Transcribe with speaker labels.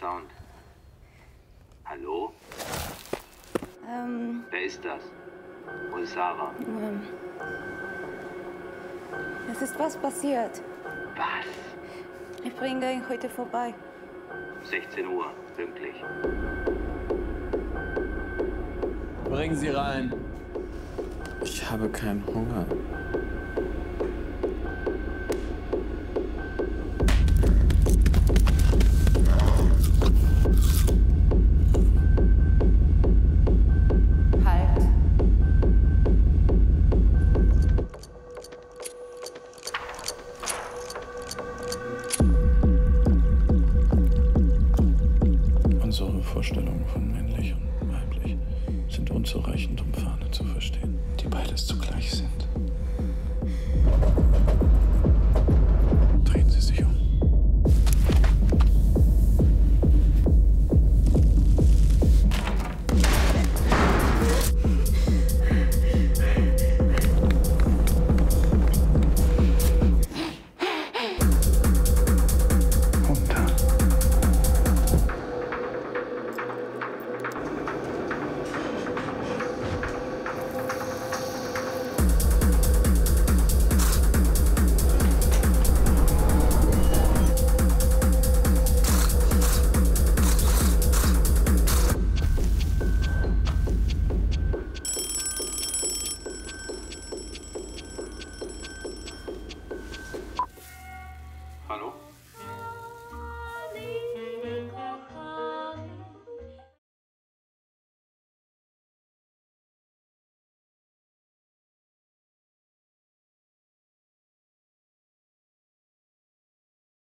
Speaker 1: Sound. Hallo? Wer ist das? Wo ist Sarah?
Speaker 2: Es ist was passiert.
Speaker 1: Was?
Speaker 2: Ich bringe ihn heute vorbei.
Speaker 1: 16 Uhr, pünktlich.
Speaker 3: Bringen Sie rein.
Speaker 4: Ich habe keinen Hunger.
Speaker 2: Halt.
Speaker 4: Unsere Vorstellungen von männlich und weiblich sind unzureichend, um Fahne zu verstehen, die beides zugleich sind. Drehen Sie sich um.